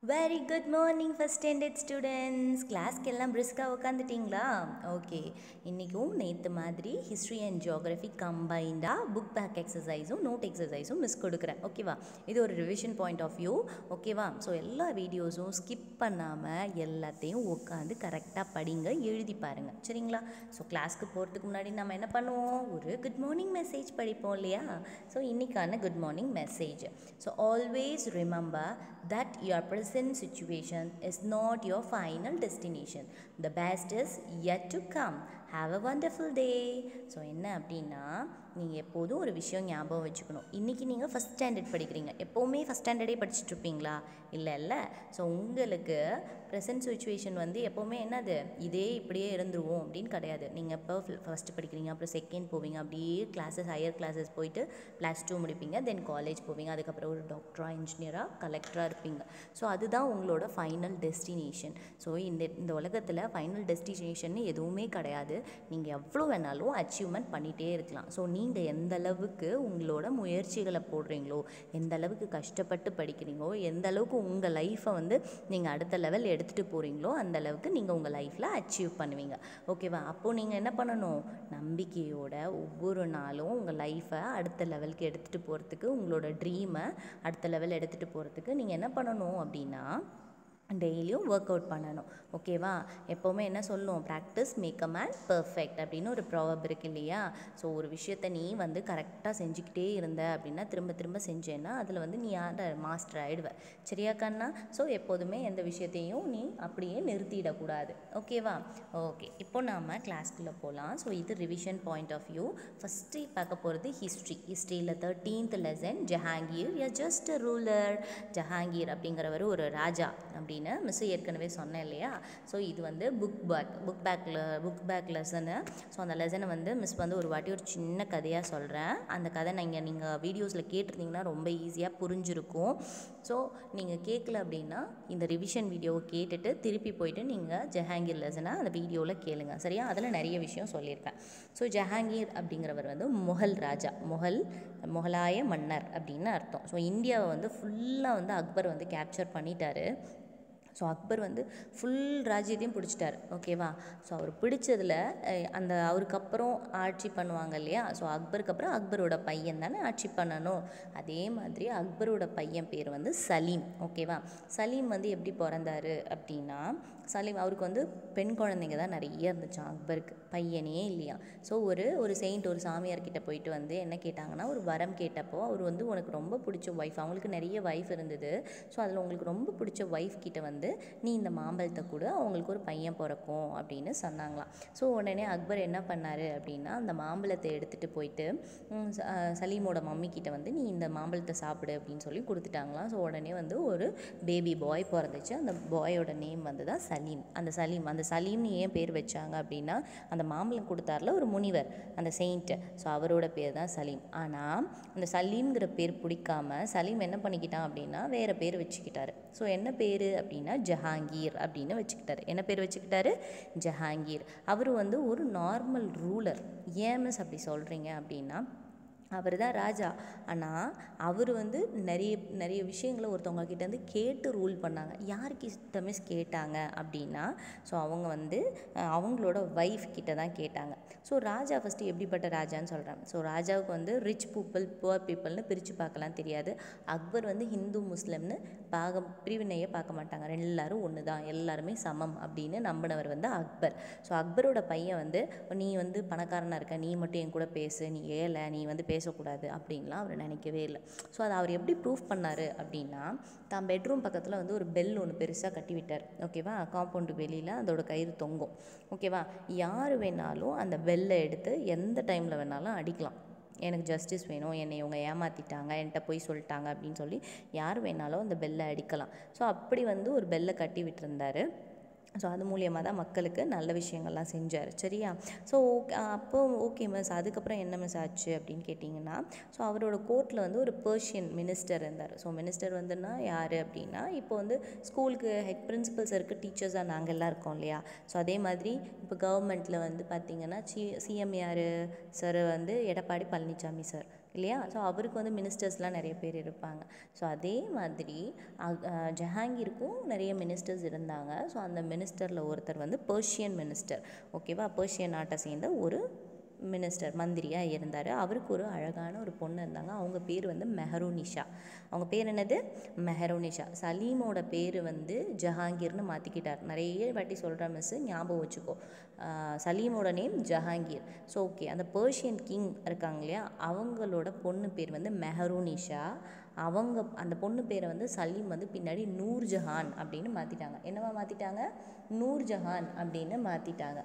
Very good morning first standard students. கிளாஸ்க்கு எல்லாம் பிரிஸ்காக உட்காந்துட்டிங்களா? Okay, இன்றைக்கும் நேற்று மாதிரி ஹிஸ்ட்ரி அண்ட் ஜியோகிரஃபி கம்பைண்டாக புக் பேக் எக்ஸசைஸும் நோட் எக்ஸசைஸும் மிஸ் கொடுக்குறேன். ஓகேவா? இது ஒரு ரிவிஷன் பாயிண்ட் ஆஃப் வியூ. ஓகேவா? ஸோ எல்லா வீடியோஸும் ஸ்கிப் பண்ணாமல் எல்லாத்தையும் உட்காந்து கரெக்டாக படிங்க, எழுதி பாருங்கள். சரிங்களா? ஸோ கிளாஸ்க்கு போகிறதுக்கு முன்னாடி நம்ம என்ன பண்ணுவோம்? ஒரு குட் மார்னிங் மெசேஜ் படிப்போம் இல்லையா? ஸோ இன்றைக்கான good morning message. So always remember that your present situation is not your final destination. The best is yet to come. Have a wonderful day. So என்ன அப்படின்னா, நீங்கள் எப்போதும் ஒரு விஷயம் ஞாபகம் வச்சுக்கணும். இன்றைக்கி நீங்கள் ஃபஸ்ட் ஸ்டாண்டர்ட் படிக்கிறீங்க. எப்போவுமே ஃபஸ்ட் ஸ்டாண்டர்டே படிச்சுட்ருப்பீங்களா? இல்லை. ஸோ உங்களுக்கு ப்ரெசன்ட் சுச்சுவேஷன் வந்து எப்போவுமே என்னது, இதே இப்படியே இருந்துருவோம் அப்படின்னு கிடையாது. நீங்கள் இப்போ ஃபஸ்ட்டு படிக்கிறீங்க, அப்புறம் செகண்ட் போவீங்க, அப்படியே கிளாஸஸ் ஹையர் கிளாஸஸ் போயிட்டு +2 முடிப்பீங்க, தென் காலேஜ் போவீங்க, அதுக்கப்புறம் ஒரு டாக்டராக இன்ஜினியராக கலெக்டராக இருப்பீங்க. ஸோ அதுதான் உங்களோட ஃபைனல் டெஸ்டினேஷன். ஸோ இந்த உலகத்தில் ஃபைனல் டெஸ்டினேஷன் எதுவுமே கிடையாது. நீங்கள் எவ்வளோ வேணாலும் அச்சீவ்மெண்ட் பண்ணிகிட்டே இருக்கலாம். ஸோ நீங்கள் எந்த அளவுக்கு உங்களோட முயற்சிகளை போடுறீங்களோ, எந்த அளவுக்கு கஷ்டப்பட்டு படிக்கிறீங்களோ, எந்த அளவுக்கு உங்கள் லைஃப்பை வந்து நீங்கள் அடுத்த லெவல் எடுத்துகிட்டு போகிறீங்களோ, அந்த அளவுக்கு நீங்கள் உங்கள் லைஃப்பில் அச்சீவ் பண்ணுவீங்க. ஓகேவா? அப்போது நீங்கள் என்ன பண்ணணும்? நம்பிக்கையோட ஒவ்வொரு நாளும் உங்கள் லைஃப்பை அடுத்த லெவலுக்கு எடுத்துகிட்டு போகிறதுக்கு, உங்களோட ட்ரீமை அடுத்த லெவல் எடுத்துகிட்டு போகிறதுக்கு நீங்கள் என்ன பண்ணணும் அப்படின்னா, டெய்லியும் ஒர்க் அவுட் பண்ணணும். ஓகேவா? எப்போவுமே என்ன சொல்லுவோம்? Practice make a man perfect அப்படின்னு ஒரு ப்ராவர்ப் இருக்கு இல்லையா? ஸோ ஒரு விஷயத்தை நீ வந்து கரெக்டாக செஞ்சுக்கிட்டே இருந்த அப்படின்னா, திரும்ப திரும்ப செஞ்சேன்னா அதில் வந்து நீ மாஸ்டர் ஆகிடுவ. சரியா கண்ணா? ஸோ எப்போதுமே எந்த விஷயத்தையும் நீ அப்படியே நிறுத்திடக்கூடாது. ஓகேவா? ஓகே, இப்போ நாம் கிளாஸ்க்குள்ளே போகலாம். ஸோ இது revision point of view. First பார்க்க போகிறது ஹிஸ்ட்ரியில் 13th லெசன் ஜஹாங்கீர் யா ஜஸ்ட் ரூலர். ஜஹாங்கீர் அப்படிங்கிறவர் ஒரு ராஜா அப்படின்னு மிஸ் ஏற்கனவே சொன்னேன் இல்லையா? ஸோ இது வந்து புக் பேக் லெசனு. ஸோ அந்த லெசனை வந்து மிஸ் வந்து ஒரு வாட்டி ஒரு சின்ன கதையாக சொல்கிறேன். அந்த கதை நீங்கள் வீடியோஸில் கேட்டிருந்தீங்கன்னா ரொம்ப ஈஸியாக புரிஞ்சிருக்கும். ஸோ நீங்கள் கேட்கல அப்படின்னா இந்த ரிவிஷன் வீடியோவை கேட்டுட்டு திருப்பி போயிட்டு நீங்கள் ஜஹாங்கீர் லெசனை அந்த வீடியோவில் கேளுங்க. சரியா? அதில் நிறைய விஷயம் சொல்லியிருக்கேன். ஸோ ஜஹாங்கீர் அப்படிங்கிறவர் வந்து முகல் ராஜா, முகலாய மன்னர் அப்படின்னு அர்த்தம். ஸோ இந்தியாவை வந்து ஃபுல்லாக வந்து அக்பர் வந்து கேப்சர் பண்ணிட்டாரு. ஸோ அக்பர் வந்து ஃபுல் ராஜ்யத்தையும் பிடிச்சிட்டார். ஓகேவா? ஸோ அவர் பிடிச்சதில் அவருக்கு அப்புறம் ஆட்சி பண்ணுவாங்க இல்லையா? ஸோ அக்பருக்கு அப்புறம் அக்பரோட பையன் தானே ஆட்சி பண்ணணும். அதே மாதிரி அக்பரோட பையன் பேர் வந்து சலீம். ஓகேவா? சலீம் வந்து எப்படி பிறந்தார் அப்படின்னா, அவருக்கு வந்து பெண் குழந்தைங்க தான் நிறைய இருந்துச்சான். அக்பருக்கு பையனே இல்லையா? ஸோ ஒரு செயின்ட், ஒரு சாமியார்கிட்ட போயிட்டு வந்து என்ன கேட்டாங்கன்னா, ஒரு வரம் கேட்டப்போ அவர் வந்து உனக்கு ரொம்ப பிடிச்ச ஒய்ஃப், அவங்களுக்கு நிறைய ஒய்ஃப் இருந்தது. ஸோ அதில் உங்களுக்கு ரொம்ப பிடிச்ச ஒய்ஃப் கிட்ட வந்து நீ இந்த மாம்பழத்தை கூட அவங்களுக்கு ஒரு பையன் பிறக்கும் அப்படின்னு சொன்னாங்களாம். ஸோ உடனே அக்பர் என்ன பண்ணார் அப்படின்னா, அந்த மாம்பழத்தை எடுத்துகிட்டு போயிட்டு சலீமோட மம்மி கிட்ட வந்து நீ இந்த மாம்பழத்தை சாப்பிடு அப்படின்னு சொல்லி கொடுத்துட்டாங்களாம். ஸோ உடனே வந்து ஒரு பேபி பாய் பிறந்துச்சு. அந்த பாயோட நேம் வந்து தான் சலீம். அந்த சலீம்னு ஏன் பேர் வச்சாங்க அப்படின்னா, அந்த மாம்பழம் கொடுத்தாரில் ஒரு முனிவர், அந்த செயின்ட்டு, ஸோ அவரோட பேர் தான் சலீம். ஆனால் அந்த சலீம்ங்கிற பேர் பிடிக்காம சலீம் என்ன பண்ணிக்கிட்டான் அப்படின்னா வேறு பேர் வச்சுக்கிட்டாரு. ஸோ என்ன பேர் அப்படின்னா ஜஹாங்கீர் அப்படின்னு வச்சுக்கிட்டாரு. என்ன பேர் வச்சுக்கிட்டாரு? ஜஹாங்கீர். அவர் வந்து ஒரு நார்மல் ரூலர். ஏன் மிஸ் அப்படி சொல்கிறீங்க அப்படின்னா, அவர் தான் ராஜா. ஆனால் அவர் வந்து நிறைய விஷயங்களை ஒருத்தவங்க கிட்டேருந்து கேட்டு ரூல் பண்ணாங்க. யார்கிட்ட மிஸ் கேட்டாங்க அப்படின்னா, ஸோ அவங்க வந்து அவங்களோட ஒய்ஃப் கிட்ட தான் கேட்டாங்க. ஸோ ராஜா ஃபஸ்ட்டு எப்படிப்பட்ட ராஜான்னு சொல்கிறேன். ஸோ ராஜாவுக்கு வந்து ரிச் பீப்புள், புவர் பீப்புள்னு பிரித்து பார்க்கலாம் தெரியாது. அக்பர் வந்து ஹிந்து முஸ்லிம்னு பிரிவினையே பார்க்க மாட்டாங்க. எல்லாரும் ஒன்று தான், எல்லாருமே சமம் அப்படின்னு நம்பினவர் வந்து அக்பர். ஸோ அக்பரோட பையன் வந்து நீ வந்து பணக்காரனாக இருக்க, நீ மட்டும் என் கூட பேசு, நீ ஏழை, நீ வந்து பேசக்கூடாது அப்படின்லாம் அவர் நினைக்கவே இல்லை. ஸோ அதை அவர் எப்படி ப்ரூஃப் பண்ணார் அப்படின்னா, தான் பெட்ரூம் பக்கத்தில் வந்து ஒரு பெல் ஒன்று பெருசாக கட்டி விட்டார். ஓகேவா? காம்பவுண்டு வெளியில் அதோட கயிறு தொங்கும். ஓகேவா? யார் வேணாலும் அந்த பெல்லை எடுத்து எந்த டைமில் வேணாலும் அடிக்கலாம். எனக்கு ஜஸ்டிஸ் வேணும், என்னை இவங்க ஏமாற்றிட்டாங்க, என்கிட்ட போய் சொல்லிட்டாங்க அப்படின்னு சொல்லி யார் வேணாலும் அந்த பெல்லை அடிக்கலாம். ஸோ அப்படி வந்து ஒரு பெல்லை கட்டி விட்டுருந்தார். ஸோ அது மூலியமாக தான் மக்களுக்கு நல்ல விஷயங்கள்லாம் செஞ்சார். சரியா? ஸோ ஓகே மிஸ், அதுக்கப்புறம் என்ன மிஸ் ஆச்சு அப்படின்னு கேட்டிங்கன்னா, ஸோ அவரோட கோர்ட்டில் வந்து ஒரு பெர்ஷியன் மினிஸ்டர் இருந்தார். ஸோ மினிஸ்டர் வந்துன்னா யார் அப்படின்னா, இப்போ வந்து ஸ்கூலுக்கு ஹெட் பிரின்சிபல்ஸ் இருக்குது, டீச்சர்ஸாக நாங்கள் எல்லாம் இருக்கோம் இல்லையா? ஸோ அதே மாதிரி இப்போ கவர்மெண்ட்டில் வந்து பார்த்திங்கன்னா சிஎம் யார் சார் வந்து எடப்பாடி பழனிசாமி சார் இல்லையா? ஸோ அவருக்கு வந்து மினிஸ்டர்ஸ்லாம் நிறைய பேர் இருப்பாங்க. ஸோ அதே மாதிரி ஜஹாங்கீருக்கும் நிறைய மினிஸ்டர்ஸ் இருந்தாங்க. ஸோ அந்த மினிஸ்டரில் ஒருத்தர் வந்து பெர்ஷியன் மினிஸ்டர், ஓகேவா? பெர்ஷியன் நாட்டை சேர்ந்த ஒரு மினிஸ்டர், மந்திரியாக இருந்தார். அவருக்கு ஒரு அழகான ஒரு பொண்ணு இருந்தாங்க. அவங்க பேர் வந்து மெஹருநிஷா. அவங்க பேர் என்னது? மெஹருநிஷா. சலீமோட பேர் வந்து ஜஹாங்கீர்னு மாற்றிக்கிட்டார். நிறைய வாட்டி சொல்கிற மிஸ்ஸு, ஞாபகம் வச்சுக்கோ. சலீமோட நேம் ஜஹாங்கீர். ஸோ ஓகே, அந்த பெர்ஷியன் கிங் இருக்காங்க இல்லையா, அவங்களோட பொண்ணு பேர் வந்து மெஹருநிஷா. அவங்க அந்த பொண்ணு பேரை வந்து சலீம் வந்து பின்னாடி நூர்ஜஹான் அப்படின்னு மாற்றிட்டாங்க. என்னவா மாற்றிட்டாங்க? நூர்ஜஹான் அப்படின்னு மாற்றிட்டாங்க.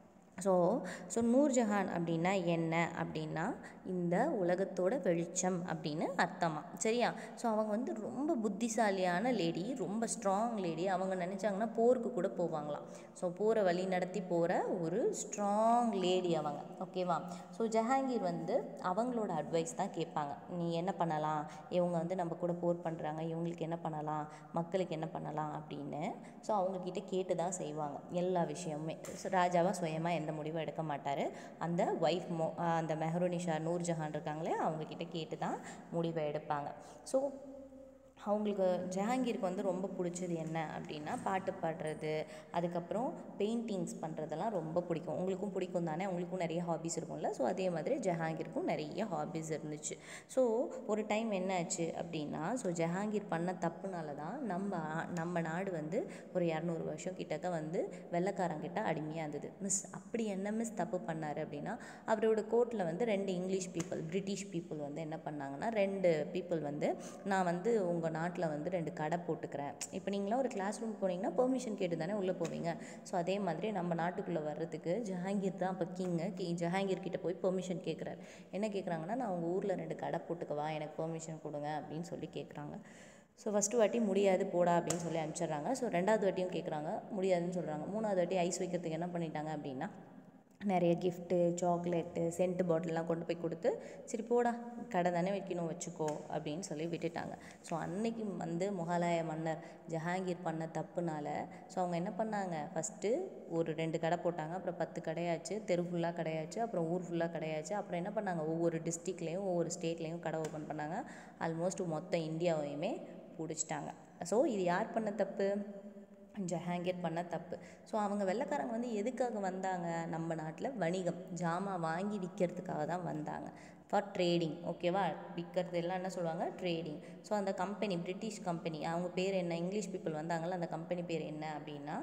ஸோ நூர்ஜஹான் அப்படின்னா என்ன அப்படின்னா இந்த உலகத்தோட வெளிச்சம் அப்படின்னு அர்த்தமா, சரியா? ஸோ அவங்க வந்து ரொம்ப புத்திசாலியான லேடி, ரொம்ப ஸ்ட்ராங் லேடி. அவங்க நினச்சாங்கன்னா போருக்கு கூட போவாங்களாம். ஸோ போரை வழி நடத்தி போகிற ஒரு ஸ்ட்ராங் லேடி அவங்க, ஓகேவா? ஸோ ஜஹாங்கீர் வந்து அவங்களோட அட்வைஸ் தான் கேட்பாங்க. நீ என்ன பண்ணலாம், இவங்க வந்து நம்ம கூட போர் பண்ணுறாங்க, இவங்களுக்கு என்ன பண்ணலாம், மக்களுக்கு என்ன பண்ணலாம் அப்படின்னு. ஸோ அவங்கக்கிட்ட கேட்டு தான் செய்வாங்க எல்லா விஷயமுமே. ஸோ ராஜாவாக சுயமாக எந்த முடிவும் எடுக்க மாட்டார். அந்த ஒய்ஃப் அந்த மெஹருநிஷா நூர்ஜஹான் இருக்காங்களே, அவங்கக்கிட்ட கேட்டு தான் முடிவை எடுப்பாங்க. ஸோ அவங்களுக்கு ஜஹாங்கீருக்கு வந்து ரொம்ப பிடிச்சது என்ன அப்படின்னா பாட்டு பாடுறது, அதுக்கப்புறம் பெயிண்டிங்ஸ் பண்ணுறதெல்லாம் ரொம்ப பிடிக்கும். உங்களுக்கும் பிடிக்கும் தானே? உங்களுக்கும் நிறைய ஹாபிஸ் இருக்கும்ல. ஸோ அதே மாதிரி ஜஹாங்கீருக்கும் நிறைய ஹாபிஸ் இருந்துச்சு. ஸோ ஒரு டைம் என்ன ஆச்சு அப்படின்னா, ஸோ ஜஹாங்கீர் பண்ண தப்புனால தான் நம்ம நாடு வந்து ஒரு 200 வருஷம் கிட்டக்க வந்து வெள்ளைக்காரங்கிட்ட அடிமையாக இருந்தது. மிஸ் அப்படி என்ன மிஸ் தப்பு பண்ணார் அப்படின்னா, அவரோட கோர்ட்டில் வந்து 2 இங்கிலீஷ் பீப்புள், பிரிட்டிஷ் பீப்புள் வந்து என்ன பண்ணாங்கன்னா, 2 பீப்புள் வந்து நான் வந்து உங்கள் நாட்டில் வந்து 2 கடை போட்டுக்கிறேன். இப்போ நீங்களாம் ஒரு கிளாஸ் ரூம் போனீங்கன்னா பெர்மிஷன் கேட்டு தானே உள்ளே போவீங்க. ஸோ அதே மாதிரி நம்ம நாட்டுக்குள்ளே வர்றதுக்கு ஜஹாங்கீர் தான் அப்போ ஜஹாங்கீர் கிட்ட போய் பெர்மிஷன் கேட்குறாரு. என்ன கேட்குறாங்கன்னா, நான் உங்கள் ஊரில் 2 கடை போட்டுக்கவா, எனக்கு பெர்மிஷன் கொடுங்க அப்படின்னு சொல்லி கேட்குறாங்க. ஸோ ஃபஸ்ட்டு வாட்டி முடியாது போடா அப்படின்னு சொல்லி அனுப்பிச்சிடுறாங்க. ஸோ 2வது வாட்டியும் கேட்குறாங்க, முடியாதுன்னு சொல்கிறாங்க. 3வது வாட்டி ஐஸ் வைக்கிறதுக்கு என்ன பண்ணிட்டாங்க அப்படின்னா, நிறைய கிஃப்ட்டு, சாக்லேட்டு, சென்ட் பாட்டிலெலாம் கொண்டு போய் கொடுத்து, சரி போடா கடை தானே வைக்கணும் வச்சுக்கோ அப்படின்னு சொல்லி விட்டுட்டாங்க. ஸோ அன்னைக்கு வந்து முகலாய மன்னர் ஜஹாங்கீர் பண்ண தப்புனால ஸோ அவங்க என்ன பண்ணாங்க, ஃபஸ்ட்டு ஒரு 2 கடை போட்டாங்க, அப்புறம் 10 கடையாச்சு, தெரு ஃபுல்லாக கடையாச்சு, அப்புறம் ஊர் ஃபுல்லாக கடையாச்சு. அப்புறம் என்ன பண்ணாங்க, ஒவ்வொரு டிஸ்ட்ரிக்ட்லேயும் ஒவ்வொரு ஸ்டேட்லேயும் கடை ஓப்பன் பண்ணாங்க. ஆல்மோஸ்ட் மொத்த இந்தியாவையுமே பிடிச்சிட்டாங்க. ஸோ இது யார் பண்ண தப்பு? ஜஹாங்கீர் பண்ண தப்பு. ஸோ அவங்க வெள்ளைக்காரங்க வந்து எதுக்காக வந்தாங்க, நம்ம நாட்டில் வணிகம், ஜாமான் வாங்கி விற்கிறதுக்காக தான் வந்தாங்க, ஃபார் ட்ரேடிங், ஓகேவா? விற்கிறது எல்லாம் என்ன சொல்லுவாங்க, ட்ரேடிங். ஸோ அந்த கம்பெனி, பிரிட்டிஷ் கம்பெனி, அவங்க பேர் என்ன, இங்கிலீஷ் பீப்புள் வந்தாங்கள்ல, அந்த கம்பெனி பேர் என்ன அப்படின்னா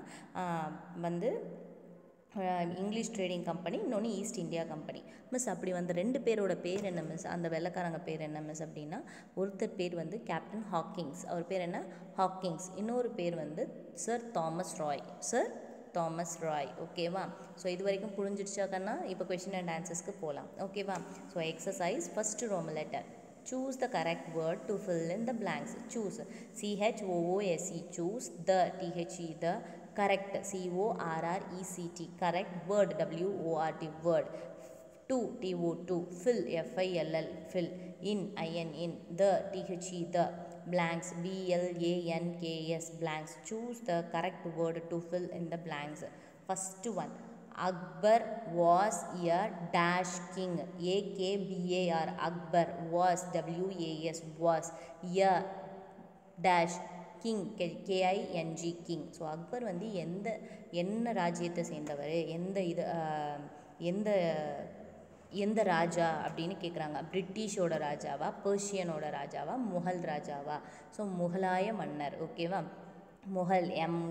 வந்து இங்கிலீஷ் ட்ரேடிங் கம்பெனி, இன்னொன்று ஈஸ்ட் இந்தியா கம்பெனி. மிஸ் அப்படி வந்து 2 பேரோட பேர் என்ன மிஸ், அந்த வெள்ளைக்காரங்க பேர் என்ன மிஸ் அப்படின்னா, ஒருத்தர் பேர் வந்து கேப்டன் ஹாக்கிங்ஸ், அவர் பேர் என்ன, ஹாக்கிங்ஸ். இன்னொரு பேர் வந்து சர் தாமஸ் ராய், ஓகேவா? ஸோ இது வரைக்கும் புரிஞ்சிடுச்சாக்கன்னா இப்போ கொஷின் அண்ட் ஆன்சர்ஸ்க்கு போகலாம், ஓகேவா? So exercise first roman letter. Choose the correct word to fill in the blanks. Choose CHOOSE, choose the THE, the correct CORRECT, correct word WORD, word. To TO2, fill FILL, fill. In IN, the THE, the. Blanks BLANKS, blanks. Choose the correct word to fill in the blanks. First one, Akbar was a dash king. AKBAR, Akbar was WAS, was a dash king, KING, king. So Akbar வந்து என்ன ராஜ்யத்தை சேர்ந்தவர், எந்த ராஜா அப்படின்னு கேட்குறாங்க. பிரிட்டிஷோட ராஜாவா, பெர்ஷியனோட ராஜாவா, முகல் ராஜாவா? ஸோ முகலாய மன்னர், ஓகேவா? முகல்,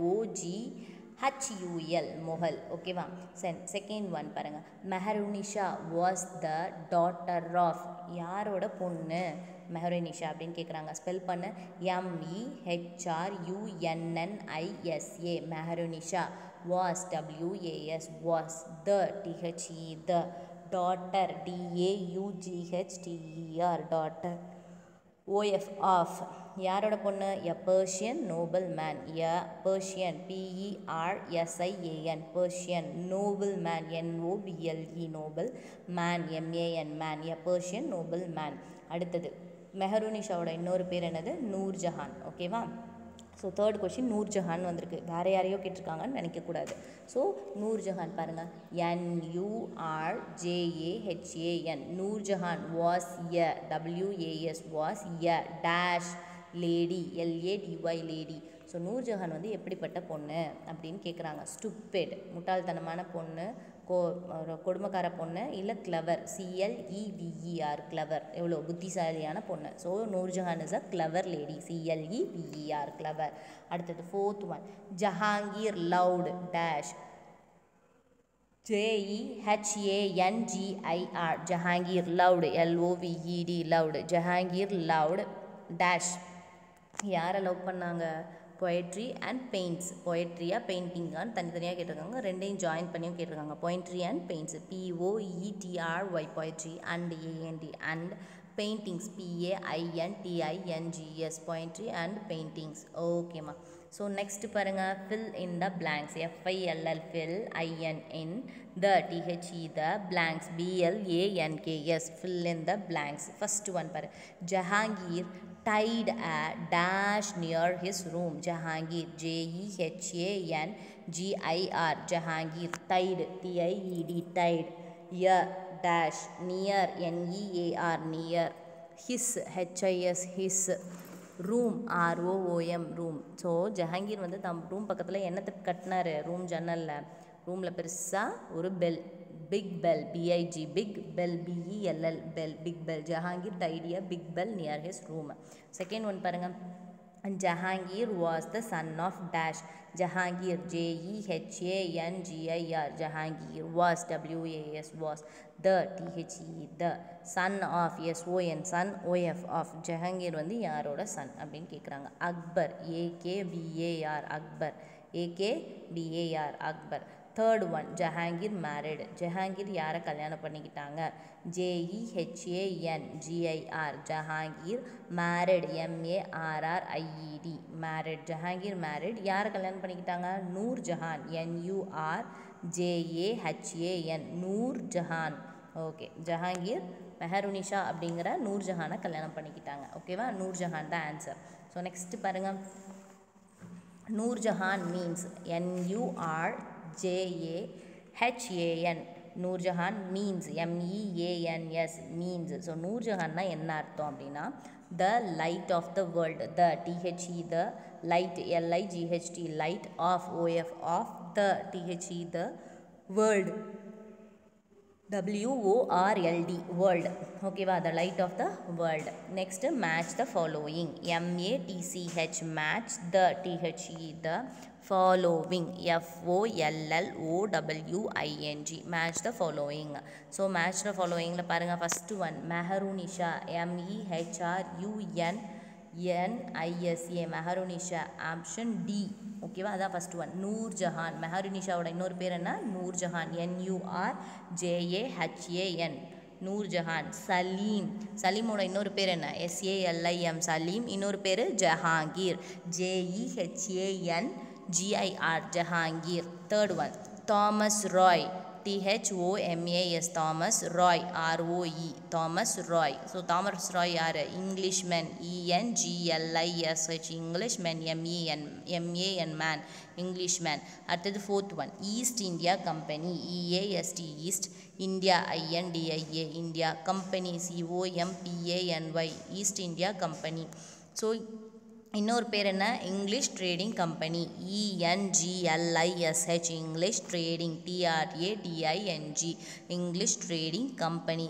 MOGHUL, முகல், ஓகேவா? செகண்ட் ஒன் பாருங்கள், Mehrunnisa was the daughter of, யாரோட பொண்ணு மெஹருநிஷா அப்படின்னு கேட்குறாங்க. ஸ்பெல் பண்ண, MEHRUNNISA, Mehrunnisa. Was, WAS, was. The, THE, the. Daughter, DAUGHTER, daughter. OF, of, யாரோட பொண்ணு, a Persian noble man, a Persian, PERSIAN, Persian, noble man, NOBLE, noble, man, MAN, man, a Persian noble man. அடுத்தது மெஹருநிஷாவோட இன்னொரு பேர் என்னது, நூர்ஜஹான், ஓகேவா? So third question Nurjahan வந்திருக்கு, வேறு யாரையோ கேட்டிருக்காங்கன்னு நினைக்கக்கூடாது. ஸோ நூர்ஜஹான் பாருங்கள், NURJAHAN, Nurjahan was a, WAS was a dash lady, LADY lady. So Nurjahan வந்து எப்படிப்பட்ட பொண்ணு அப்படின்னு கேட்குறாங்க. ஸ்டூபிட், முட்டாள்தனமான பொண்ணு, கொடுமைக்கார பொண்ணு, இல்லை கிளவர், CLEVER கிளவர், எவ்வளோ புத்திசாலியான பொண்ணு. So Nurjahan is a clever lady, CLEVER clever. அடுத்தது fourth one, Jahangir loved dash, JEHANGIR, Jahangir loved, LOVED loved. Jahangir loved dash, யாரை லவ் பண்ணாங்க? Poetry and paints. பொயட்ரியாக பெயிண்டிங்கான்னு தனித்தனியாக கேட்டிருக்காங்க, ரெண்டையும் ஜாயின் பண்ணியும் கேட்டிருக்காங்க. Poetry and paints, POETRY poetry and AND, and paintings, PAINTINGS, poetry and paintings. ஓகேம்மா. ஸோ நெக்ஸ்ட் பாருங்கள், fill in the blanks, FILL fill, IN the, THE the, blanks, BLANKS, fill in the blanks. First one பாரு, Jahangir tied a dash near his room. Jahangir, JEHANGIR, Jahangir tied, TIED tied, a dash near, NEAR near, his, HIS his, room, ROOM room. So Jahangir வந்து தம் room பக்கத்தில் என்னத்துக்கு கட்டினார்? Room ஜன்னலில், ரூமில் பெருசாக ஒரு bell, big bell, BIG big bell, BELL bell, big bell. Jahangir tied a big bell near his room. Second one பாருங்கள், Jahangir was the son of dash. Jahangir, JEHANGIR, Jahangir was, WAS was, the, THE the, son of, SON son, OF of. Jahangir வந்து யாரோட son அப்படின்னு கேட்குறாங்க. Akbar, AKBAR Akbar, AKBAR Akbar. Third one, Jahangir married. Jahangir யாரை கல்யாணம் பண்ணிக்கிட்டாங்க? JEHANGIR, Jahangir married, MARRIED married. Jahangir married, யாரை கல்யாணம் பண்ணிக்கிட்டாங்க? நூர்ஜஹான், NURJAHAN நூர்ஜஹான். ஓகே, ஜஹாங்கீர் மெஹருனிஷா அப்படிங்கிற நூர்ஜஹானை கல்யாணம் பண்ணிக்கிட்டாங்க. ஓகேவா, நூர்ஜஹான் தான் ஆன்சர். ஸோ நெக்ஸ்ட் பாருங்கள், Nurjahan means, NURJAHAN, Nurjahan means, MEANS means. So நூர்ஜஹான்னா என்ன அர்த்தம் அப்படின்னா, the light of the world, the, THE the, light, LIGHT light, of, OF of, the, THE the, world, WORLD world. ஓகேவா, the light of the world. Next, match the following, MATCH match, the, THE the, following, FOLLOWING match the following. So match the following la பாருங்க. first one, Mehrunnisa, MEHRUNNISA Mehrunnisa, option D. ஓகேவா, அதான் first one. Nurjahan, மெஹருனிஷாவோட இன்னொரு பேர் என்ன? Nurjahan, NURJAHAN Nurjahan. Salim, சலீமோட இன்னொரு பேர் என்ன? SALIM Salim. இன்னொரு பேர் Jahangir, JEHANGIR Jahangir. Third one, Thomas Roe, THOMAS Thomas, Roe ROE Thomas Roe. So Thomas Roe யார்? Englishman, ENGLISH Englishman, MAN man, Englishman. அடுத்தது fourth one, East India company, EAST East, India INDIA India, company COMPANY East India company. So இன்னொரு பேர் என்ன? English trading company, ENGLISH English trading, TRADING English trading company,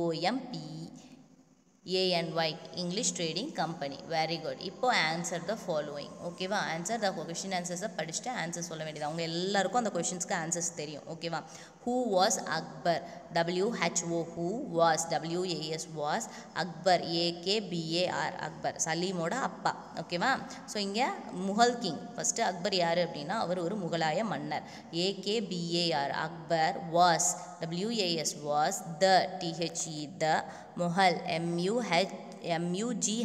COMPANY English trading company. Very good. இப்போ answer the following. ஓகேவா, answer the question ஆன்சர்ஸை படிச்சுட்டு answer சொல்ல வேண்டியது. அவங்க எல்லாருக்கும் அந்த கொஷின்ஸ்க்கு ஆன்சர்ஸ் தெரியும். ஓகேவா, who was Akbar, WHO who was, WAS was, Akbar AKBAR Akbar, சலீமோட அப்பா. ஓகேவா, ஸோ இங்கே முகல் கிங். ஃபஸ்ட்டு அக்பர் யார் அப்படின்னா அவர் ஒரு முகலாய மன்னர். AKBAR Akbar, was, WAS was, the, THE the, Mughal,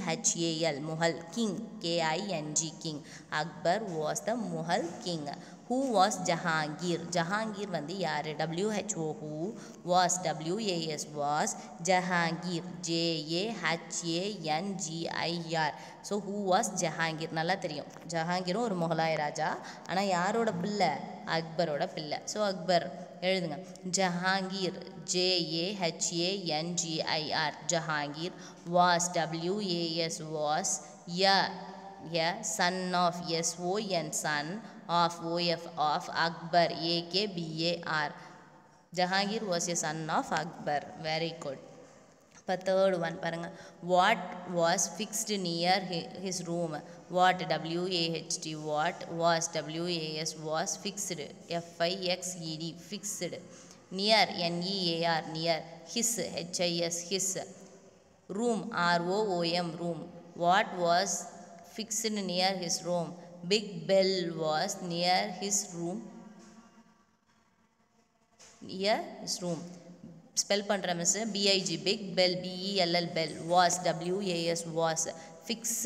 MUGHAL Mughal, king KING king. Akbar was the Mughal king. Who was Jahangir? Jahangir வந்து யாரு? WHO. Who was? WAS was. Jahangir JAHANGIR. So who was Jahangir? நல்லா தெரியும், ஜஹாங்கீரும் ஒரு முகலாய ராஜா. ஆனால் யாரோட பிள்ளை? அக்பரோட பிள்ளை. ஸோ அக்பர் எழுதுங்க. Jahangir JAHANGIR. Jahangir was WAS was a son of SON son of OF of Akbar AKBAR. Jahangir was a son of Akbar. Very good. இப்போ third one பாருங்க. What was fixed near his room? What WAHT what was WAS was fixed FIXED fixed. Near NEAR near. His HIS his. Room ROOM room. What was fixed near his room? Big bell was near his room. Near his room. Spell பண்ற miss. BIG big bell BELL bell was WAS was fixed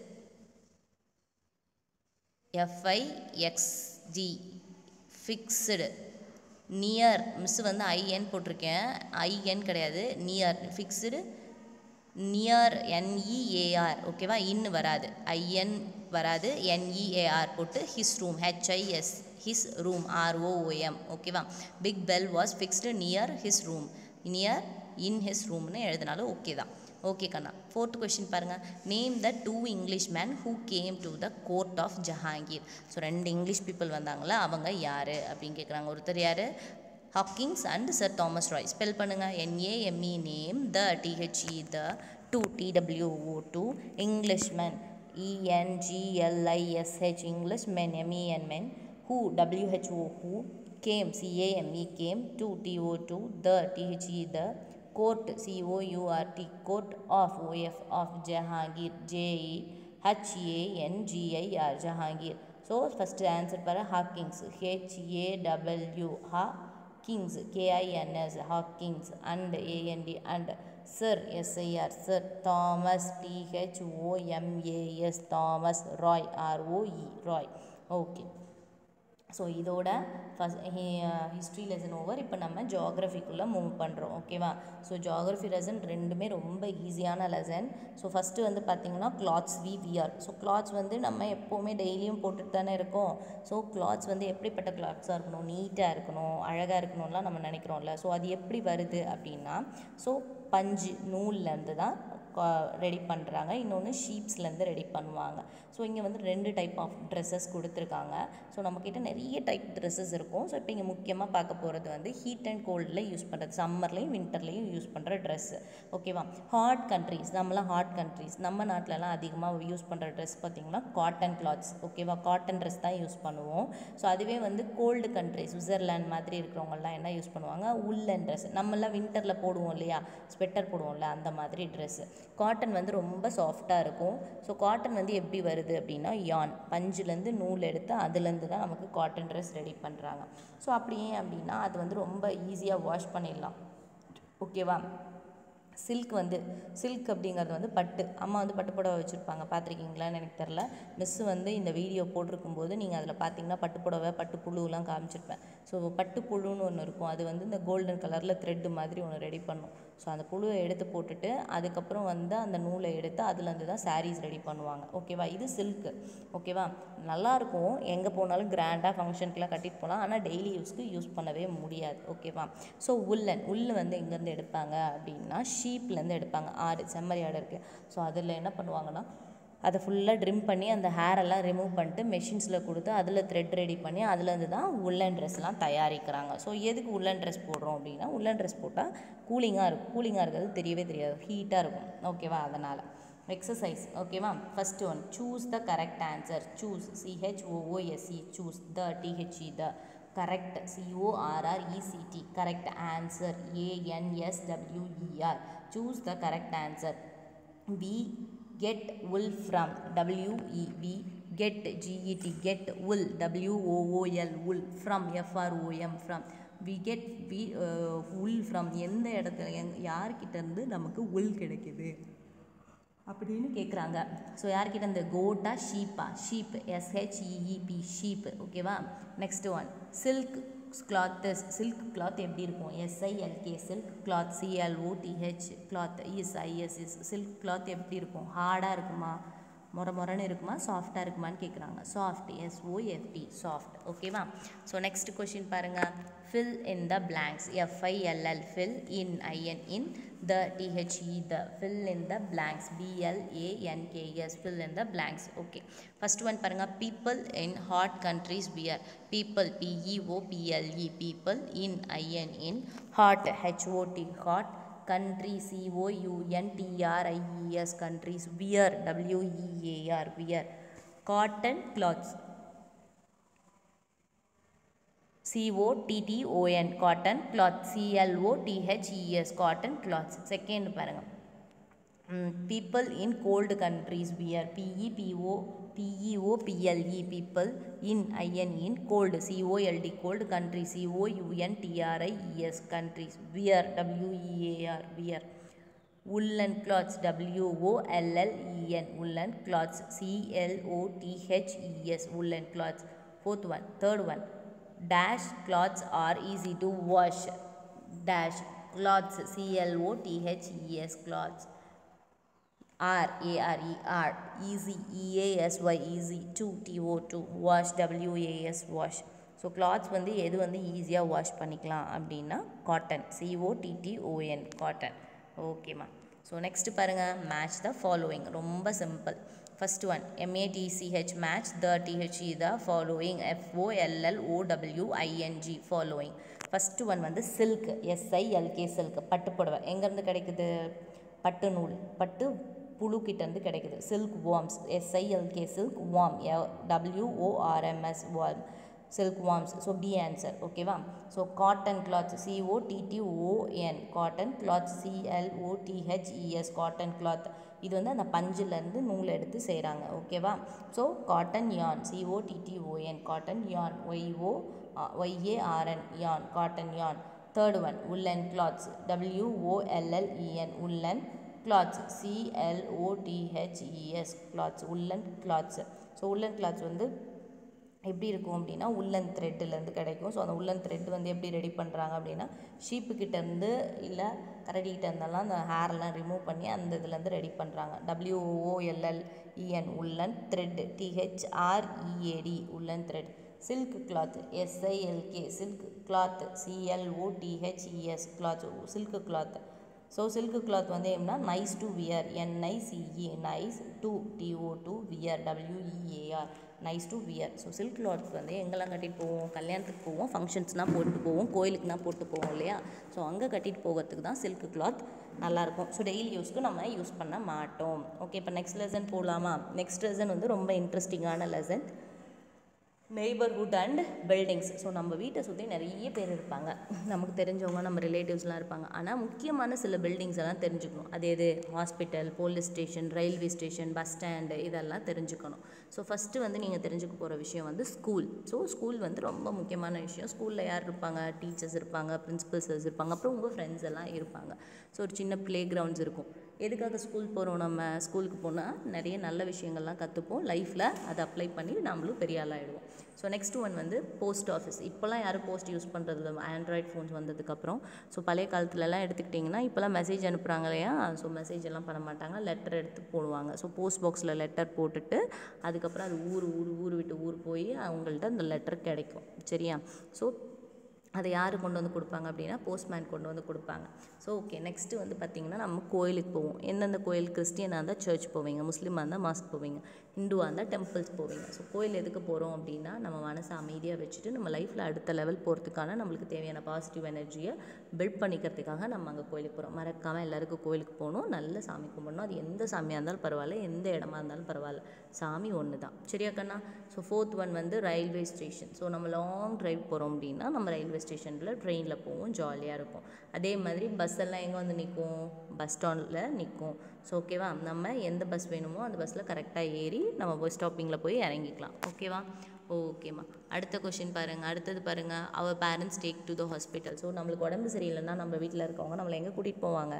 FIXD fixed. Near miss வந்து IN போட்டிருக்கேன், IN கிடையாது, near fixed near NEAR. ஓகேவா? In வராது, IN வராது, NEAR போட்டு his room HIS his room ROOM. ஓகேவா? Big bell was fixed near his room. Near in his ரூம்னு எழுதினாலும் ஓகே தான். ஓகே கண்ணா. ஃபோர்த் கொஸ்டின் பாருங்கள். Name the 2 English man who came to the court of Jahangir. So 2 English people வந்தாங்களா, அவங்க யார் அப்படின்னு கேட்குறாங்க. ஒருத்தர் யார்? Hawkings and sir Thomas Roe. Spell பண்ணுங்கள். NAME name the THE the 2 TWO2 Englishman ENGLISH Englishmen MEN men. Who WHO who. Came CAME came. 2 TO2 the THE the. Court COURT court of OF of Jahangir JEHANGIR Jahangir. So first answer para Hawkins HAW Hawkins KINS Hawkins and AND and Sir SIR Sir Thomas THOMAS Thomas Roy ROE Roy. Okay. So இதோட first history lesson over. இப்போ நம்ம ஜியாகிரஃபிக்குள்ளே move பண்ணுறோம். ஓகேவா? So geography lesson ரெண்டுமே ரொம்ப ஈஸியான lesson. So first வந்து பார்த்திங்கன்னா கிளாத்ஸ் விஆர். ஸோ கிளாத்ஸ் வந்து நம்ம எப்போவுமே டெய்லியும் போட்டுட்டு தானே இருக்கோம். ஸோ கிளாத்ஸ் வந்து எப்படிப்பட்ட கிளாத்ஸாக இருக்கணும்? நீட்டாக இருக்கணும், அழகாக இருக்கணும்லாம் நம்ம நினைக்கிறோம்ல. ஸோ அது எப்படி வருது அப்படின்னா, ஸோ பஞ்சு நூல்லேருந்து தான் ரெடி பண்ணுறாங்க. இன்னொன்று ஷீப்ஸ்லேருந்து ரெடி பண்ணுவாங்க. ஸோ இங்கே வந்து 2 டைப் ஆஃப் ட்ரெஸ்ஸஸ் கொடுத்துருக்காங்க. ஸோ நம்மக்கிட்ட நிறைய டைப் ட்ரெஸ்ஸஸ் இருக்கும். ஸோ இப்போ இங்கே முக்கியமாக பார்க்க போகிறது வந்து ஹீட் அண்ட் கோல்டில் யூஸ் பண்ணுறது, சம்மர்லேயும் வின்டர்லேயும் யூஸ் பண்ணுற ட்ரெஸ்ஸு. ஓகேவா? ஹாட் கண்ட்ரீஸ், நம்மளாம் ஹாட் கண்ட்ரீஸ், நம்ம நாட்டிலலாம் அதிகமாக யூஸ் பண்ணுற ட்ரெஸ் பார்த்திங்கன்னா காட்டன் கிளாத்ஸ். ஓகேவா? காட்டன் ட்ரெஸ் தான் யூஸ் பண்ணுவோம். ஸோ அதுவே வந்து கோல்டு கண்ட்ரீஸ் சுவிட்சர்லாண்ட் மாதிரி இருக்கிறவங்கலாம் என்ன யூஸ் பண்ணுவாங்க? Woollen dress. நம்மளாம் வின்டரில் போடுவோம் இல்லையா, ஸ்வெட்டர் போடுவோம்ல, அந்த மாதிரி ட்ரெஸ்ஸு. காட்டன் வந்து ரொம்ப சாஃப்டாக இருக்கும். ஸோ காட்டன் வந்து எப்படி வருது அப்படின்னா, யான் பஞ்சுலேருந்து நூல் எடுத்து அதுலேருந்து தான் நமக்கு காட்டன் ட்ரெஸ் ரெடி பண்ணுறாங்க. ஸோ அப்படியே அப்படின்னா அது வந்து ரொம்ப ஈஸியாக வாஷ் பண்ணிடலாம். ஓகேவா? சில்க் வந்து சில்க் அப்படிங்கிறது வந்து பட்டு. அம்மா வந்து பட்டு புடவை வச்சுருப்பாங்க, பார்த்துருக்கீங்களான்னு எனக்கு தெரில. மிஸ்ஸு வந்து இந்த வீடியோ போட்டிருக்கும்போது நீங்கள் அதில் பார்த்தீங்கன்னா பட்டு புடவை பட்டு புழுலாம் காமிச்சிருப்பேன். ஸோ பட்டு புழுன்னு ஒன்று இருக்கும், அது வந்து இந்த கோல்டன் கலரில் த்ரெட்டு மாதிரி ஒன்று ரெடி பண்ணும். ஸோ அந்த புழுவை எடுத்து போட்டுட்டு அதுக்கப்புறம் வந்து அந்த நூலை எடுத்து அதுலேருந்து தான் சாரீஸ் ரெடி பண்ணுவாங்க. ஓகேவா? இது சில்க்கு. ஓகேவா? நல்லாயிருக்கும், எங்கே போனாலும் கிராண்டாக ஃபங்க்ஷனுக்குலாம் கட்டிட்டு போகலாம். ஆனால் டெய்லி யூஸ்க்கு யூஸ் பண்ணவே முடியாது. ஓகேவா? ஸோ உல்லன் வந்து எங்கேருந்து எடுப்பாங்க அப்படின்னா ஷீப்லேருந்து எடுப்பாங்க. செம்மறி ஆடு இருக்குது. ஸோ அதில் என்ன பண்ணுவாங்கன்னா அதை ஃபுல்லாக ட்ரிம் பண்ணி அந்த ஹேரெல்லாம் ரிமூவ் பண்ணிட்டு மெஷின்ஸில் கொடுத்து அதில் த்ரெட் ரெடி பண்ணி அதுலேருந்து தான் உல்லன் ட்ரெஸ்லாம் தயாரிக்கிறாங்க. ஸோ எதுக்கு உல்லன் ட்ரெஸ் போடுறோம் அப்படின்னா, உல்லன் ட்ரெஸ் போட்டால் கூலிங்காக இருக்கும். கூலிங்காக இருக்கிறது தெரியவே தெரியாது, ஹீட்டாக இருக்கும். ஓகேவா? அதனால் எக்ஸசைஸ். ஓகேவா? First one, choose the correct answer. Choose CHOOSE choose the THE the correct CORRECT correct answer ANSWER choose the correct answer. B get wool from WEB get GET get wool WOOL wool from FROM from we get wool from எந்த இடத்துல யார்கிட்ட இருந்து நமக்கு wool கிடைக்குது அப்படின்னு கேட்குறாங்க. So யார்கிட்ட இந்த கோட்டா ஷீப்பா? Sheep, SHEEP, sheep. ஓகேவா? Next one silk clothes. Silk cloth எப்படி இருக்கும்? SILK, silk cloth. CLOTH, cloth. IS. Silk cloth எப்படி இருக்கும்? ஹார்டாக இருக்குமா, மொரன்னு இருக்குமா, சாஃப்டாக இருக்குமான்னு கேட்குறாங்க. Soft, SOFT, soft. ஓகேவா? ஸோ நெக்ஸ்ட் கொஷின் பாருங்கள். fill in the blanks. FILL, fill in, in the, the, fill in the blanks. BLANKS, fill in the blanks. Okay, first one paranga. People in hot countries wear. People, PEOPLE, people. In hot, HOT, hot. Country, COUNTRIES, countries. Wear, WEAR, wear. Cotton cloths, COTTON, cotton cloth. CLOTHES, cotton cloths. Second paranga. People in cold countries wear. PEOPLE, people. In cold, COLD, cold. Countries, COUNTRIES, countries. Wear, WEAR, wear. Woolen cloths, WOLLEN, woolen cloths. CLOTHES, woolen cloths. Fourth one. Third one. Dash cloths are easy to wash. Dash cloths, CLOTHES, cloths. RARE, easy, EASY, easy. To, TO2, wash, WAS, wash. So clothes வந்து எது வந்து ஈஸியாக wash பண்ணிக்கலாம் அப்படின்னா cotton, COTTON, cotton. ஓகேம்மா. So next பாருங்கள். Match the following. ரொம்ப simple. First one MATCH, match the, THE, the, following, FOLLOWING, following. First one வந்து சில்க், SILK, சில்க். பட்டு புடவை எங்கேருந்து கிடைக்குது? பட்டு நூல், பட்டு புழுக்கிட்டேருந்து கிடைக்குது. Silk worms, SILK, silk warm, WORMS, warm, silk worms. So B answer. ஓகேவா? So cotton clothes, COTTON, cotton clothes. CLOTHES, cotton cloth. இது வந்து அந்த பஞ்சிலேருந்து நூல் எடுத்து செய்கிறாங்க. ஓகேவா? ஸோ காட்டன் யான், COTTON, காட்டன் யான். YARN, யான், காட்டன் யான். Third one woolen cloths, WOLLEN, woolen cloths. CLOTHES, cloths, woolen cloths. So woolen cloths வந்து எப்படி இருக்கும் அப்படின்னா உள்ளன் த்ரெட்லேருந்து கிடைக்கும். ஸோ அந்த உள்ளன் த்ரெட் வந்து எப்படி ரெடி பண்ணுறாங்க அப்படின்னா ஷீப்புக்கிட்டேருந்து இல்லை கரடிக்கிட்ட இருந்தெல்லாம் அந்த ஹேர்லாம் ரிமூவ் பண்ணி அந்த இதுலேருந்து ரெடி பண்ணுறாங்க. WOLLEN, woollen thread. THREAD, woollen thread. Silk cloth, SILK, silk cloth. CLOTHES, cloth, silk cloth. So silk cloth வந்து எப்படின்னா nice to wear, NICE, nice. To, TO2, wear, WEAR, nice to wear. So silk cloth வந்து எங்கெல்லாம் கட்டிட்டு போவோம்? கல்யாணத்துக்கு போவோம், ஃபங்க்ஷன்ஸ்னால் போட்டு போவோம், கோயிலுக்குனா போட்டு போவோம் இல்லையா? ஸோ அங்கே கட்டிட்டு போகிறதுக்கு தான் சில்க் கிளாத் நல்லாயிருக்கும். ஸோ டெய்லி யூஸ்க்கு நம்ம யூஸ் பண்ண மாட்டோம். ஓகே, இப்போ நெக்ஸ்ட் லெசன் போகலாமா? நெக்ஸ்ட் லெசன் வந்து ரொம்ப இன்ட்ரெஸ்டிங்கான lesson, neighbourhood and buildings. So நம்ம வீட்டை சுற்றி நிறைய பேர் இருப்பாங்க, நமக்கு தெரிஞ்சவங்க, நம்ம ரிலேட்டிவ்ஸ்லாம் இருப்பாங்க. ஆனால் முக்கியமான சில பில்டிங்ஸ் எல்லாம் தெரிஞ்சுக்கணும். அது எது? Hospital, police station, railway station, bus stand, இதெல்லாம் தெரிஞ்சுக்கணும். ஸோ ஃபஸ்ட்டு வந்து நீங்கள் தெரிஞ்சுக்க போகிற விஷயம் வந்து ஸ்கூல். ஸோ ஸ்கூல் வந்து ரொம்ப முக்கியமான விஷயம். ஸ்கூலில் யார் இருப்பாங்க? டீச்சர்ஸ் இருப்பாங்க, பிரின்சிபல்ஸ் இருப்பாங்க, அப்புறம் உங்கள் ஃப்ரெண்ட்ஸ் எல்லாம் இருப்பாங்க. ஸோ ஒரு சின்ன ப்ளே கிரவுண்ட்ஸ் இருக்கும். எதுக்காக ஸ்கூல் போகிறோம்? நம்ம ஸ்கூலுக்கு போனால் நிறைய நல்ல விஷயங்கள்லாம் கற்றுப்போம், லைஃப்பில் அதை அப்ளை பண்ணி நம்மளும் பெரிய ஆளாகிடுவோம். ஸோ நெக்ஸ்ட் ஒன் வந்து போஸ்ட் ஆஃபீஸ். இப்போலாம் யாரும் போஸ்ட் யூஸ் பண்ணுறது இல்லை, ஆண்ட்ராய்ட் ஃபோன்ஸ் வந்ததுக்கப்புறம். ஸோ பழைய காலத்துலலாம் எடுத்துக்கிட்டிங்கன்னா இப்போலாம் மெசேஜ் அனுப்புகிறாங்க இல்லையா? ஸோ மெசேஜ் எல்லாம் பண்ண மாட்டாங்க, லெட்டர் எடுத்து போடுவாங்க. ஸோ போஸ்ட் பாக்ஸில் லெட்டர் போட்டுட்டு அதுக்கப்புறம் அது ஊர் விட்டு ஊர் போய் அவங்கள்ட்ட அந்த லெட்டர் கிடைக்கும். சரியா? ஸோ அதை யார் கொண்டு வந்து கொடுப்பாங்க அப்படின்னா போஸ்ட்மேன் கொண்டு வந்து கொடுப்பாங்க. ஸோ ஓகே, நெக்ஸ்ட்டு வந்து பார்த்திங்கன்னா நம்ம கோயிலுக்கு போவோம். எந்தெந்த கோயில்? கிறிஸ்டியனாக இருந்தால் சர்ச் போவீங்க, முஸ்லீமாக இருந்தால் மாஸ்க் போவீங்க, ஹிந்துவாக இருந்தால் டெம்பிள்ஸ் போவீங்க. ஸோ கோயில் எதுக்கு போகிறோம் அப்படின்னா நம்ம மனசை அமைதியாக வச்சுட்டு நம்ம லைஃப்பில் அடுத்த லெவல் போகிறதுக்கான நம்மளுக்கு தேவையான பாசிட்டிவ் எனர்ஜியை பில்ட் பண்ணிக்கிறதுக்காக நம்ம அங்கே கோயிலுக்கு போகிறோம். மறக்காமல் எல்லாருக்கும் கோயிலுக்கு போகணும், நல்ல சாமி கும்பிடணும். அது எந்த சாமியாக இருந்தாலும் பரவாயில்ல, எந்த இடமா இருந்தாலும் பரவாயில்ல, சாமி ஒன்று தான். சரியா கண்ணா? ஸோ ஃபோர்த் ஒன் வந்து ரயில்வே ஸ்டேஷன். ஸோ நம்ம லாங் ட்ரைவ் போகிறோம் அப்படின்னா நம்ம ரயில்வே ஸ்டேஷனில் ட்ரெயினில் போவோம், ஜாலியாக இருக்கும். அதே மாதிரி பஸ் எல்லாம் எங்கே வந்து நிற்கும்? பஸ் ஸ்டாண்டில் நிற்கும். ஸோ ஓகேவா? நம்ம எந்த பஸ் வேணுமோ அந்த பஸ்ஸில் கரெக்டாக ஏறி நம்ம பஸ் ஸ்டாப்பிங்கில் போய் இறங்கிக்கலாம். ஓகேவா? ஓகேம்மா. அடுத்த கொஷின் பாருங்கள். அடுத்தது பாருங்கள். அவர் parents take to the hospital. So நம்மளுக்கு உடம்பு சரியில்லைன்னா நம்ம வீட்டில் இருக்கவங்க நம்மளை எங்கே கூட்டிகிட்டு போவாங்க?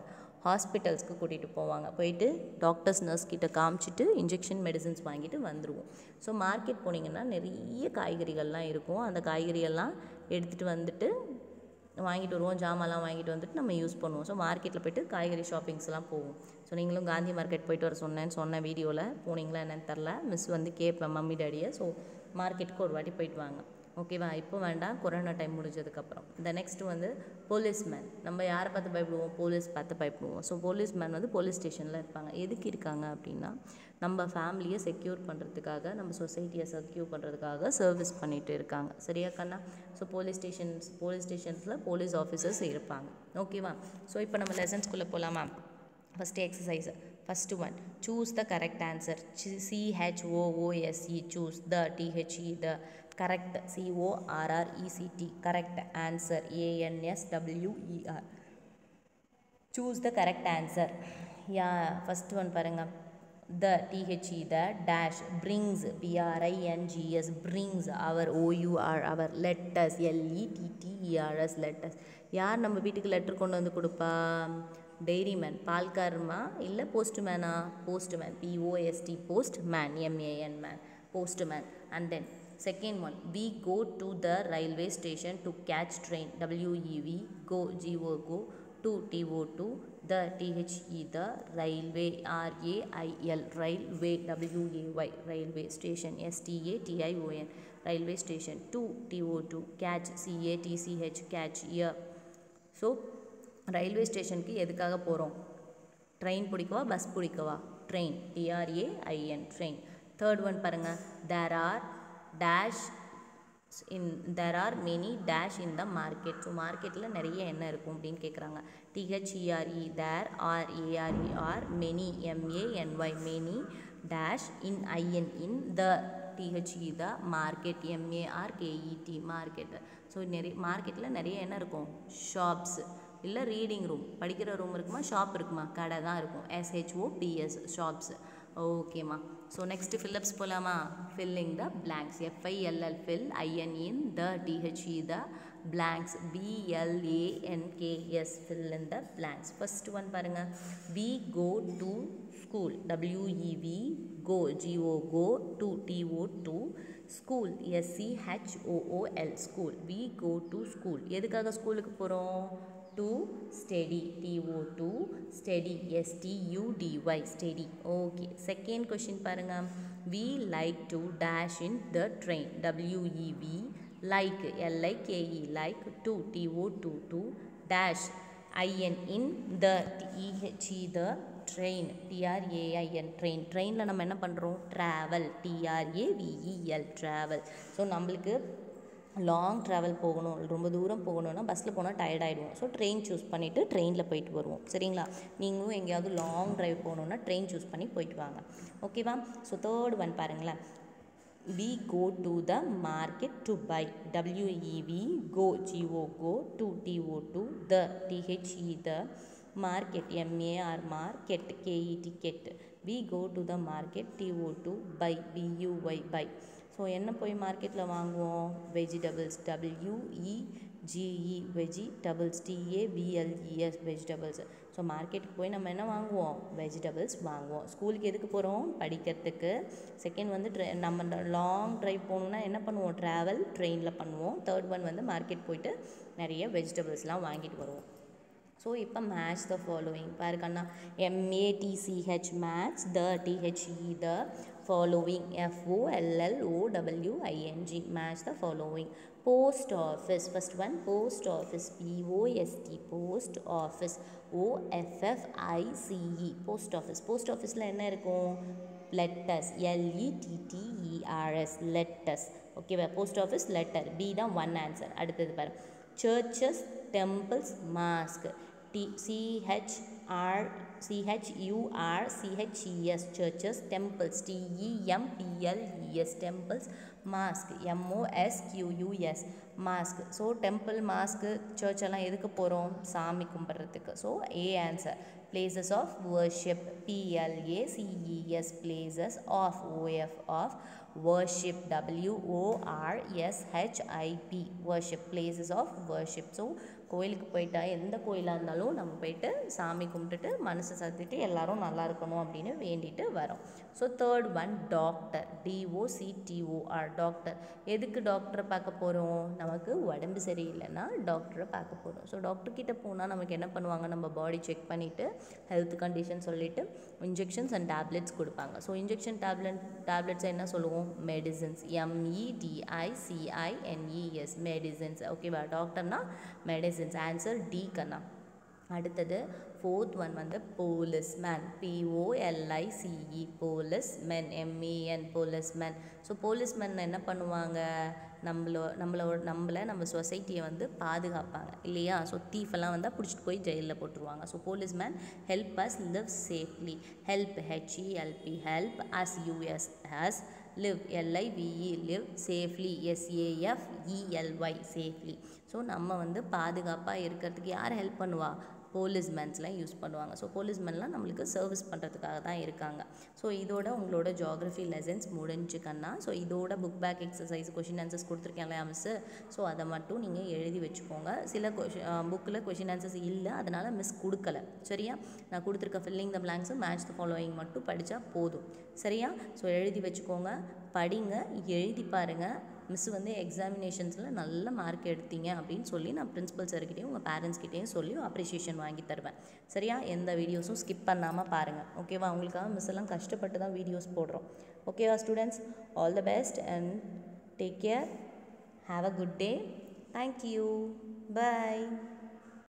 ஹாஸ்பிட்டல்ஸ்க்கு கூட்டிகிட்டு போவாங்க. போயிட்டு டாக்டர்ஸ் நர்ஸ் கிட்ட காமிச்சிட்டு இன்ஜெக்ஷன் மெடிசின்ஸ் வாங்கிட்டு வந்துடுவோம். ஸோ மார்க்கெட் போனீங்கன்னா நிறைய காய்கறிகள்லாம் இருக்கும். அந்த காய்கறியெல்லாம் எடுத்துகிட்டு வந்துட்டு வாங்கிட்டு வருவோம். ஜாமான்லாம் வாங்கிட்டு வந்துட்டு நம்ம யூஸ் பண்ணுவோம். ஸோ மார்க்கெட்டில் போய்ட்டு காய்கறி ஷாப்பிங்ஸ்லாம் போவோம். ஸோ நீங்களும் காந்தி மார்க்கெட் போயிட்டு வர சொன்ன வீடியோவில் போனீங்களா என்னன்னு தெரில. மிஸ் வந்து கேட்பேன் மம்மி டேடியை. ஸோ மார்க்கெட்டுக்கு ஒரு வாட்டி போயிட்டு வாங்க. ஓகேவா? இப்போ வேண்டாம், கொரோனா டைம் முடிஞ்சதுக்கப்புறம். இந்த நெக்ஸ்ட்டு வந்து போலீஸ்மேன். நம்ம யாரை பார்த்து பயப்படுவோம்? போலீஸ் பார்த்து பயப்படுவோம். ஸோ போலீஸ்மேன் வந்து போலீஸ் ஸ்டேஷனில் இருப்பாங்க. எதுக்கு இருக்காங்க அப்படின்னா, நம்ம ஃபேமிலியை செக்யூர் பண்ணுறதுக்காக, நம்ம சொசைட்டியை செக்யூர் பண்ணுறதுக்காக சர்வீஸ் பண்ணிகிட்டு இருக்காங்க. சரியா கண்ணா? ஸோ போலீஸ் ஸ்டேஷன்ஸில் போலீஸ் ஆஃபீஸர்ஸ் இருப்பாங்க. ஓகேவா? ஸோ இப்போ நம்ம லெசன்ஸ்குள்ளே போகலாமா? First exercise. First one, choose the correct answer. CHOOSE, choose. The THE, the. Correct, CORRECT, correct. Answer, ANSWER. Choose the correct answer. Yeah first one பாருங்கள். The THE, the. Dash, brings, BRINGS, brings, our, OUR, our. letters, LETTERS, letters. யார் நம்ம வீட்டுக்கு letter கொண்டு வந்து கொடுப்பா? Dairyman. பால்காரமா இல்லை போஸ்ட்மேனா? Postman, POST, postman, MAN, man, postman. And then second one, we go to the railway station to catch train. WEV, go, GO, to, TO, the, THE, the. railway, RAIL, railway, WAY, railway station, STATION, railway station. to, TO, catch, CATCH, catch. here. So railway ஸ்டேஷனுக்கு எதுக்காக போகிறோம்? Train பிடிக்கவா, bus பிடிக்கவா? Train, TRAIN, train. Third one பாருங்கள். there are many dash in the market. So மார்க்கெட்டில் நிறைய என்ன இருக்கும் அப்படின்னு கேட்குறாங்க. THERE, there are, ARER, many, MANY, many, dash, in, in, the, THE, the, market, MARKET, market. So மார்க்கெட்டில் நிறைய என்ன இருக்கும்? ஷாப்ஸ் இல்லை ரீடிங் ரூம், படிக்கிற ரூம் இருக்குமா? ஷாப் இருக்குமா? கடை தான் இருக்கும். SHOPS, shops. ஓகேம்மா. ஸோ நெக்ஸ்ட்டு ஃபில்லப்ஸ் போகலாமா? Filling the blanks. FILL, fill, IN, the, THE, the, blanks, BLANKS, fill in the blanks. First one பாருங்கள். we go to school. WEV, go, GO, to, TO, school, SCHOOL, school. we go to school. எதுக்காக ஸ்கூலுக்கு போகிறோம்? to study, TO, study, STUDY, study. Okay. Second question பாருங்கள். we like to dash in the train. WEV, like, LIKE, like, to, TO, dash, IN, in, the, THE, the, train, TRAIN, train. ட்ரெயினில் நம்ம என்ன பண்ணுறோம்? Travel, TRAVEL, travel. So நம்மளுக்கு long travel போகணும், ரொம்ப தூரம் போகணுன்னா பஸ்ஸில் போனால் டயர்ட் ஆகிடுவோம். ஸோ ட்ரெயின் சூஸ் பண்ணிவிட்டு ட்ரெயினில் போயிட்டு வருவோம். சரிங்களா? நீங்களும் எங்கேயாவது லாங் ட்ரைவ் போகணுன்னா ட்ரெயின் சூஸ் பண்ணி போயிட்டு வாங்க. ஓகேவா? ஸோ தேர்ட் ஒன் பாருங்களேன். we go to the market to buy. WEV, go, GO, to, TO, the, THE, the, market, MAR, market, KET, ket. we go to the market, TO, buy, BUY, buy. So என்ன போய் மார்க்கெட்டில் வாங்குவோம்? Vegetables, WEGE, vegetables, TABLES, vegetables. So மார்க்கெட்டுக்கு போய் நம்ம என்ன வாங்குவோம்? Vegetables வாங்குவோம். ஸ்கூலுக்கு எதுக்கு போகிறோம்? படிக்கிறதுக்கு. செகண்ட் வந்து நம்ம லாங் ட்ரைவ் போகணுன்னா என்ன பண்ணுவோம்? ட்ராவல் ட்ரெயினில் பண்ணுவோம். தேர்ட் ஒன் வந்து மார்க்கெட் போயிட்டு நிறைய வெஜிடபிள்ஸ்லாம் வாங்கிட்டு வருவோம். ஸோ இப்போ மேட்ச் த ஃபாலோவிங் பாருக்கண்ணா. MATCH, match. The, THE, the, following, FOLLOWING, match the following. Post office. First one, post office, POST, post office, OFFICE, post office. post officeல என்ன இருக்கும்? letters, LETTERS, letters. ஓகேவா? post office letter. B தான் one answer. அடுத்தது பாரு. churches, temples, mosque. CHURCHES, churches, temples, TEMPLES, temples, mosque, MOSQUS, mosque. So temple, mosque, church எல்லாம் எதுக்கு போகிறோம்? சாமி கும்பிட்றதுக்கு. So A answer. places of worship, PLACES, places of, of worship, WORSHIP, worship, places of worship. So கோயிலுக்கு போயிட்டா எந்த கோயிலாக இருந்தாலும் நம்ம போயிட்டு சாமி கும்பிட்டுட்டு மனசை சத்திட்டு எல்லாரும் நல்லா இருக்கணும் அப்படின்னு வேண்டிட்டு வரோம். So third one doctor, DOCTOR doctor. எதுக்கு டாக்டரை பார்க்க போகிறோம்? நமக்கு உடம்பு சரியில்லைன்னா டாக்டரை பார்க்க போகிறோம். ஸோ டாக்டர்கிட்ட போனால் நமக்கு என்ன பண்ணுவாங்க, நம்ம பாடி செக் பண்ணிவிட்டு ஹெல்த் கண்டிஷன் சொல்லிவிட்டு இன்ஜெக்ஷன்ஸ் அண்ட் டேப்லெட்ஸ் கொடுப்பாங்க. ஸோ இன்ஜெக்ஷன் டேப்லெட்ஸை என்ன சொல்லுவோம்? Medicines, MEDICINES medicines. ஓகேவா? டாக்டர்னா மெடிசன்ஸ். ஆன்சர் டி கண்ணா. அடுத்தது ஃபோர்த் ஒன் வந்து policeman, POLICE policeman, MEN policeman. So policeman என்ன பண்ணுவாங்க? நம்மளை நம்ம சொசைட்டியை வந்து பாதுகாப்பாங்க இல்லையா? ஸோ தீஃபெல்லாம் வந்தால் பிடிச்சிட்டு போய் ஜெயிலில் போட்டுருவாங்க. So policeman help us live safely. Help, HELP, help, us US as live, LIVE live, safely, SAFELY safely. So நம்ம வந்து பாதுகாப்பாக இருக்கிறதுக்கு யார் ஹெல்ப் பண்ணுவா? போலீஸ்மேன்ஸ்லாம் யூஸ் பண்ணுவாங்க. ஸோ போலீஸ்மேன்லாம் நம்மளுக்கு சர்வீஸ் பண்ணுறதுக்காக தான் இருக்காங்க. ஸோ இதோட உங்களோட ஜியாகிரஃபி லெசன்ஸ் முடிஞ்சுக்கன்னா. ஸோ இதோட book back exercise question answers கொடுத்துருக்கேன் இல்லையா மிஸ்ஸு? ஸோ அதை மட்டும் நீங்கள் எழுதி வச்சுக்கோங்க. சில புக்கில் கொஷின் ஆன்சர்ஸ் இல்லை, அதனால் மிஸ் கொடுக்கல. சரியா? நான் கொடுத்துருக்க filling the blanks match the following மட்டும் படித்தா போதும். சரியா? ஸோ எழுதி வச்சுக்கோங்க, படிங்க, எழுதி பாருங்கள். மிஸ் வந்து எக்ஸாமினேஷன்ஸில் நல்ல மார்க் எடுத்தீங்க அப்படின்னு சொல்லி நான் பிரின்சிபல் சார்கிட்டையும் உங்கள் பேரண்ட்ஸ்கிட்டையும் சொல்லி அப்ரிஷியேஷன் வாங்கி தருவேன். சரியா? எந்த வீடியோஸும் ஸ்கிப் பண்ணாமல் பாருங்கள். ஓகேவா? உங்களுக்காக மிஸ் எல்லாம் கஷ்டப்பட்டு தான் வீடியோஸ் போடுறோம். ஓகேவா students? All the best and take care. Have a good day. Thank you. By.